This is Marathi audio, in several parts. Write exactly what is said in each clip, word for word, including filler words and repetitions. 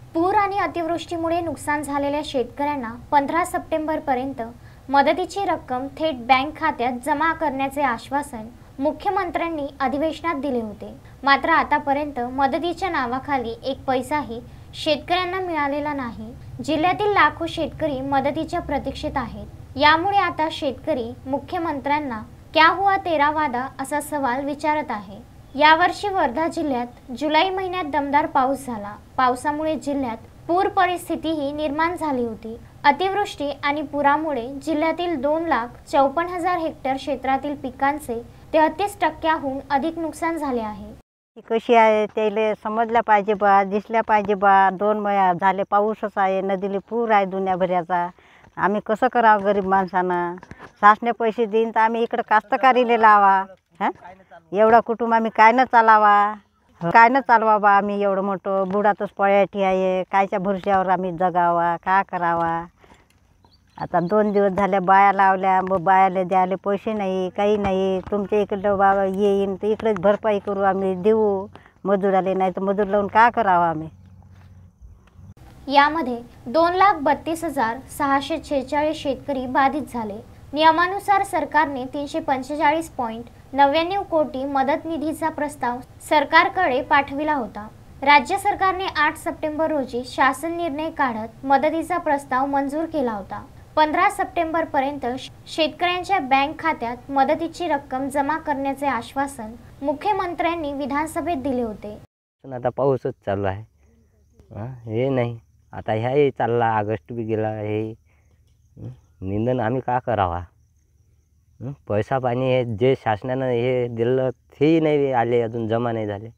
पूर आणि अतिवृष्टीमुळे नुकसान झालेल्या शेतकऱ्यांना पंधरा सप्टेंबरपर्यंत मदतीची रक्कम थेट बँक खात्यात जमा करण्याचे आश्वासन मुख्यमंत्र्यांनी अधिवेशनात दिले होते। मात्र आतापर्यंत मदतीच्या नावाखाली एक पैसाही शेतकऱ्यांना मिळालेला नाही। जिल्ह्यातील लाखो शेतकरी मदतीच्या प्रतीक्षेत आहेत। यामुळे आता शेतकरी मुख्यमंत्र्यांना क्या हुआ तेरा वादा असा सवाल विचारत आहे। यावर्षी वर्धा जिल्ह्यात जुलै महिन्यात दमदार पाऊस झाला। पावसामुळे जिल्ह्यात पूर परिस्थितीही निर्माण झाली होती। अतिवृष्टी आणि पुरामुळे जिल्ह्यातील दोन लाख चौपन्न हजार हेक्टर क्षेत्रातील पिकांचे तेहतीस टक्क्याहून अधिक नुकसान झाले आहे। कशी आहे त्याला समजल्या पाहिजे बा, दिसल्या पाहिजे बा। दोन महिने झाले पाऊसच आहे, नदीला पूर आहे दुनियाभराचा। आम्ही कसं करावं गरीब माणसानं? शासने पैसे देईन तर आम्ही इकडे कास्तकारीला लावा। हां एवढा कुटुंब आम्ही काय न चालावा, काय न चालवा बा। आम्ही एवढं मोठं बुडातच पळ्याठी आहे, कायच्या भरशावर आम्ही जगावा, का करावा? आता दोन दिवस झाले बाया लावल्या, मग बायाला द्यायला पैसे नाही, काही नाही। तुमच्या इकडं बाबा येईन तर इकडेच भरपाई करू, आम्ही देऊ मजुराले, नाही तर मजूर लावून का करावं आम्ही? यामध्ये दोन लाख बत्तीस हजार सहाशे छेचाळीस शेतकरी बाधित झाले। नियमानुसार सरकारने तीनशे पंचेचाळीस पॉईंट नव्याण्णव कोटी मदत निधीचा प्रस्ताव सरकारकडे पाठविला होता। राज्य सरकारने आठ सप्टेंबर रोजी शासन निर्णय काढत मदतीचा प्रस्ताव मंजूर केला होता। पंधरा सप्टेंबर पर्यंत शेतकऱ्यांच्या बँक खात्यात मदतीची रक्कम जमा करण्याचे आश्वासन मुख्यमंत्र्यांनी विधानसभेत दिले होते। आता पाऊसच चालू आहे, हे नाही आता ह्या चालला, ऑगस्ट बी गेला, हे निंदन आम्ही का करावा? पैसा पाणी हे जे शासनानं हे दिलं तेही नाही आले, अजून जमा नाही झाले,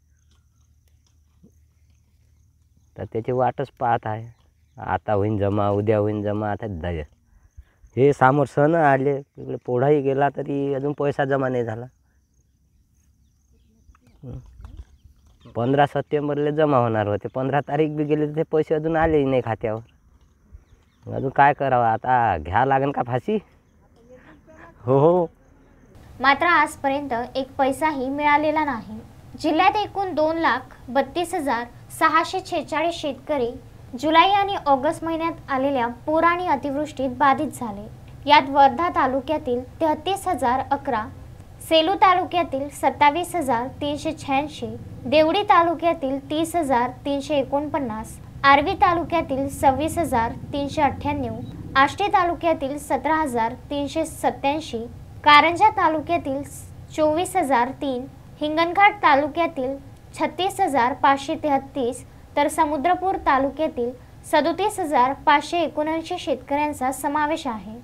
तर त्याची वाटच पाहत आहे। आता होईन जमा, उद्या होईन जमा। आता दय हे समोर सण आले, इकडे पोढाही गेला तरी अजून पैसा जमा नाही झाला। पंधरा सप्टेंबरला जमा होणार होते, पंधरा तारीख बी गेले तर ते पैसे अजून आलेही नाही खात्यावर। अजून काय करावं? आता घ्या लागेल का फाशी? हो हो। मात्र आजपर्यंत एक पैसाही मिळालेला नाही। जिल्ह्यात एकूण दोन लाख बत्तीस हजार सहाशे छेचाळीस शेतकरी जुलै आणि ऑगस्ट महिन्यात आलेल्या पूर आणि अतिवृष्टीत बाधित झाले। यात वर्धा तालुक्यातील तेहतीस हजार अकरा, सेलू तालुक्यातील सत्तावीस हजार तीनशे शहाऐंशी, देवडी तालुक्यातील तीस हजार तीनशे एकोणपन्नास, आर्वी तालुक्यातील सव्वीस हजार तीनशे अठ्ठ्याण्णव, आष्टी तालुक्यातील सतरा हजार तीनशे सत्याऐंशी, कारंजा तालुक्यातील चोवीस हजार तीन, हिंगणघाट तालुक्यातील छत्तीस हजार पाचशे तेहतीस, तर समुद्रपूर तालुक्यातील सदोतीस हजार पाचशे एकोणऐंशी शेतकऱ्यांचा समावेश आहे।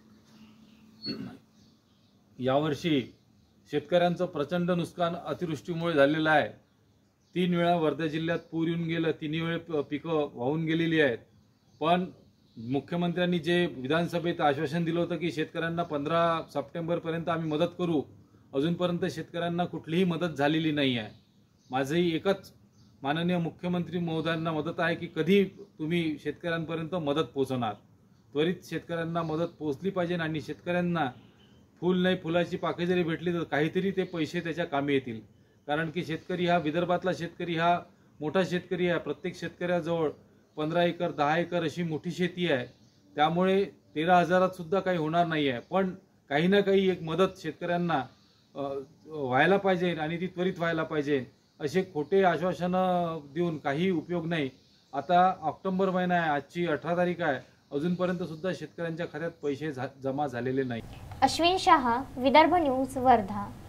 यावर्षी शेतकऱ्यांचं प्रचंड नुकसान अतिवृष्टीमुळे झालेलं आहे। तीन वेळा वर्धा जिल्ह्यात पूर येऊन गेलं, तिन्ही वेळ पिकं वाहून गेलेली आहेत। पण मुख्यमंत्र्यांनी जे विधानसभेत आश्वासन दिलं होतं की शेतकऱ्यांना पंधरा सप्टेंबरपर्यंत आम्ही मदत करू, अजूनपर्यंत शेतकऱ्यांना कुठलीही मदत झालेली नाही आहे। माझंही एकच माननीय मुख्यमंत्री महोदयांना मदत आहे की कधी तुम्ही शेतकऱ्यांपर्यंत मदत पोहोचवणार। त्वरित शेतकऱ्यांना मदत पोहोचली पाहिजे आणि शेतकऱ्यांना फूल नाही फुलाची पाकळी जरी भेटली तर काहीतरी ते पैसे त्याच्या कामी येतील। कारण की शेतकरी हा विदर्भातला शेतकरी हा मोठा शेतकरी आहे। प्रत्येक शेतकऱ्याजवळ पंधरा एकर दहा एकर अशी मोठी शेती आहे। त्यामुळे तेरा हजारात सुद्धा काही होणार नाही आहे। पण काही ना काही एक मदत शेतकऱ्यांना व्हायला पाहिजे आणि ती त्वरित व्हायला पाहिजे। असे खोटे आश्वासनं देऊन काही उपयोग नाही। आता ऑक्टोबर महिना आहे, आजची अठरा तारीख आहे, अजूनपर्यंत सुद्धा शेतकऱ्यांच्या खात्यात पैसे जमा झालेले नाही। अश्विन शाह, विदर्भ न्यूज, वर्धा।